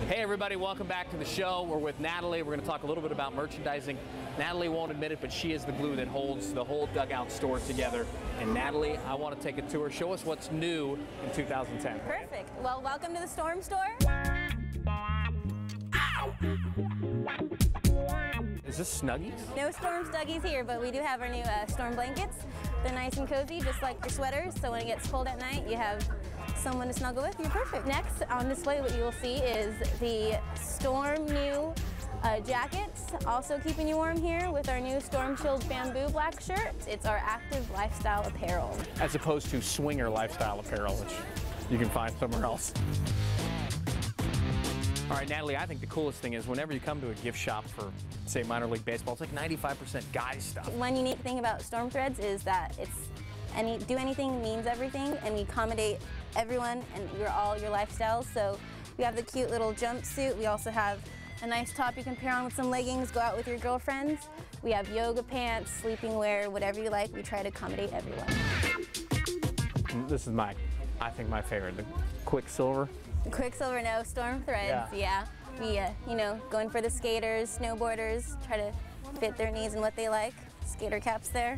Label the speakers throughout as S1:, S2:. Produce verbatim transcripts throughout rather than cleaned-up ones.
S1: Hey everybody, welcome back to the show. We're with Natalie. We're going to talk a little bit about merchandising. Natalie won't admit it, but she is the glue that holds the whole dugout store together. And Natalie, I want to take a tour. Show us what's new in two thousand ten.
S2: Perfect. Well, welcome to the Storm store.
S1: Is this Snuggies?
S2: No Storm Snuggies here, but we do have our new uh, Storm blankets. They're nice and cozy, just like your sweaters, so when it gets cold at night, you have someone to snuggle with. You're perfect. Next on display, what you will see is the Storm new uh, jackets, also keeping you warm here with our new Storm Chilled Bamboo black shirt. It's our active lifestyle apparel.
S1: As opposed to swinger lifestyle apparel, which you can find somewhere else. All right, Natalie, I think the coolest thing is whenever you come to a gift shop for, say, minor league baseball, it's like ninety-five percent guy stuff. One
S2: unique thing about Storm Threads is that it's any do anything means everything, and we accommodate everyone and your all your lifestyles. So we have the cute little jumpsuit. We also have a nice top you can pair on with some leggings, go out with your girlfriends. We have yoga pants, sleeping wear, whatever you like. We try to accommodate everyone.
S1: This is my, I think my favorite, the Quicksilver.
S2: Quicksilver, no, Storm Threads, yeah. yeah. We, uh, you know, going for the skaters, snowboarders, try to fit their needs and what they like. Skater caps there.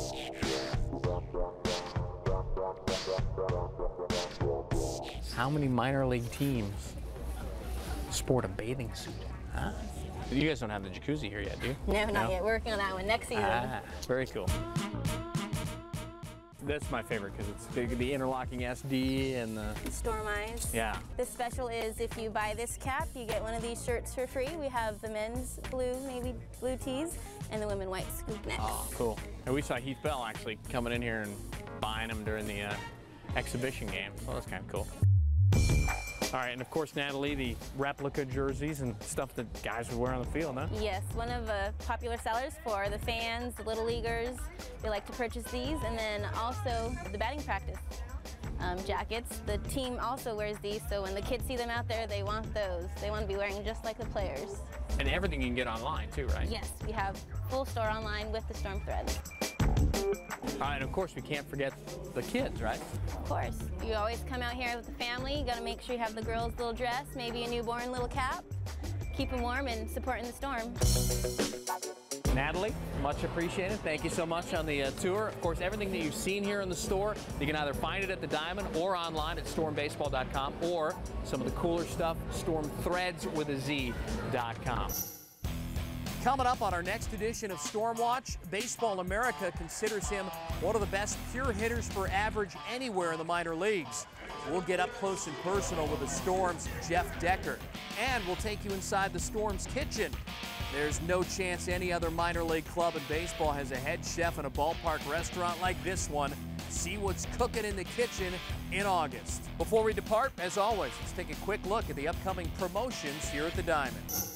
S1: How many minor league teams sport a bathing suit? Huh? You guys don't have the jacuzzi here yet, do you?
S2: No, not no? yet. We're working on that one next season.
S1: Ah, very cool. That's my favorite because it's the, the interlocking S D and the
S2: Storm eyes.
S1: Yeah.
S2: The special is if you buy this cap, you get one of these shirts for free. We have the men's blue, navy blue tees, and the women white scoop necks.
S1: Oh, cool. And we saw Heath Bell actually coming in here and buying them during the uh, exhibition game. So that's kind of cool. All right, and of course, Natalie, the replica jerseys and stuff that guys would wear on the field, huh?
S2: Yes, one of the uh, popular sellers for the fans, the little leaguers. They like to purchase these, and then also the batting practice um, jackets. The team also wears these, so when the kids see them out there, they want those. They want to be wearing just like the players.
S1: And everything you can get online too, right?
S2: Yes, we have full store online with the Storm Threads.
S1: All right, and of course, we can't forget the kids, right?
S2: Of course. You always come out here with the family. You got to make sure you have the girl's little dress, maybe a newborn little cap. Keep them warm and supporting the Storm.
S1: Natalie, much appreciated. Thank you so much on the uh, tour. Of course, everything that you've seen here in the store, you can either find it at the Diamond or online at storm baseball dot com, or some of the cooler stuff, storm threads with a Z dot com. Coming up on our next edition of StormWatch, Baseball America considers him one of the best pure hitters for average anywhere in the minor leagues. We'll get up close and personal with the Storm's Jeff Decker, and we'll take you inside the Storm's kitchen. There's no chance any other minor league club in baseball has a head chef in a ballpark restaurant like this one. See what's cooking in the kitchen in August. Before we depart, as always, let's take a quick look at the upcoming promotions here at the Diamond.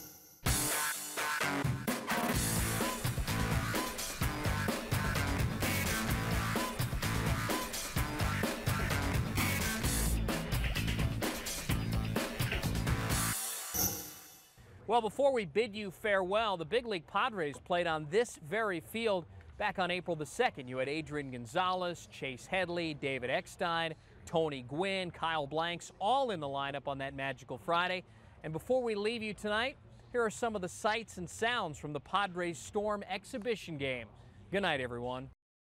S1: Well, before we bid you farewell, the big league Padres played on this very field back on April the second. You had Adrian Gonzalez, Chase Headley, David Eckstein, Tony Gwynn, Kyle Blanks, all in the lineup on that magical Friday. And before we leave you tonight, here are some of the sights and sounds from the Padres Storm exhibition game. Good night, everyone.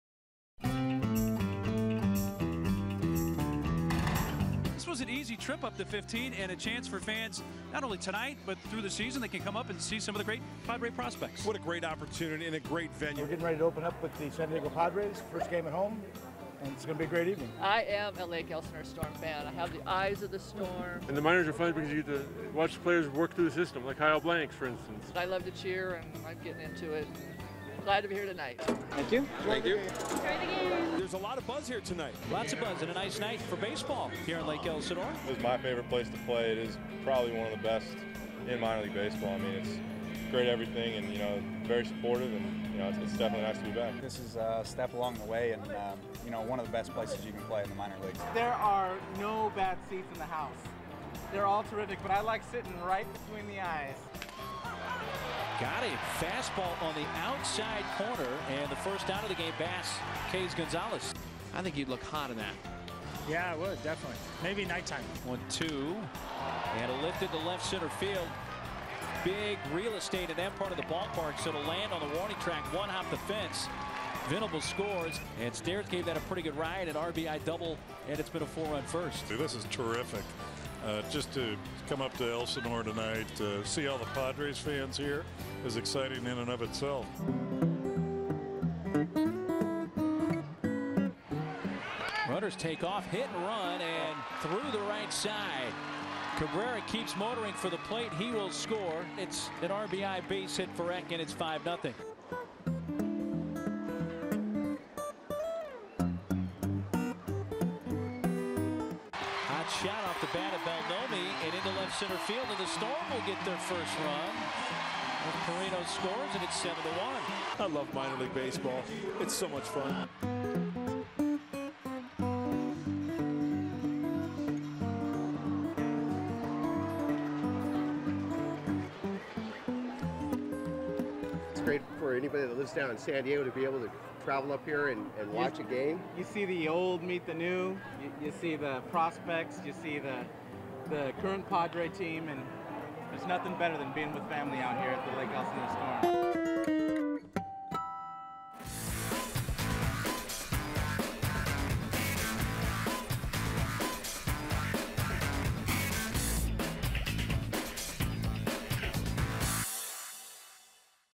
S3: This was an easy trip up to fifteen and a chance for fans, not only tonight, but through the season, they can come up and see some of the great Padre prospects.
S4: What a great opportunity and a great venue.
S5: We're getting ready to open up with the San Diego Padres, first game at home, and it's going to be a great evening.
S6: I am a Lake Elsinore Storm fan. I have the eyes of the Storm.
S7: And the minors are fun because you get to watch the players work through the system, like Kyle Blanks, for instance.
S6: I love to cheer, and I'm getting into it. Glad to be here tonight.
S5: Thank you.
S4: Thank you.
S2: Enjoy the game.
S4: There's a lot of buzz here tonight.
S3: Lots of buzz and a nice night for baseball here in Lake Elsinore.
S8: It was my favorite place to play. It is probably one of the best in minor league baseball. I mean, it's great everything, and you know, very supportive, and you know, it's, it's definitely nice to be back.
S5: This is a step along the way, and um, you know, one of the best places you can play in the minor leagues.
S9: There are no bad seats in the house. They're all terrific, but I like sitting right between the eyes.
S3: Got a fastball on the outside corner, and the first out of the game, Bass K's Gonzalez.
S1: I think you'd look hot in that.
S5: Yeah, I would, definitely. Maybe nighttime.
S10: One, two, and a lift into left center field. Big real estate in that part of the ballpark, so to land on the warning track, one hop the fence. Venable scores, and Stairs gave that a pretty good ride, an R B I double, and it's been a four-run first.
S11: This is terrific. Uh, just to come up to Elsinore tonight, uh, see all the Padres fans here is exciting in and of itself.
S10: Runners take off, hit and run, and through the right side. Cabrera keeps motoring for the plate. He will score. It's an R B I base hit for Eck, and it's five nothing. Hot shot off the bat of Beldomi and into left center field, and the Storm will get their first run. Perino scores, and it's seven to one.
S4: I love minor league baseball. It's so much fun.
S12: Great for anybody that lives down in San Diego to be able to travel up here and, and watch
S9: you,
S12: a game.
S9: You see the old meet the new. You, you see the prospects. You see the the current Padre team, and there's nothing better than being with family out here at the Lake Elsinore Storm.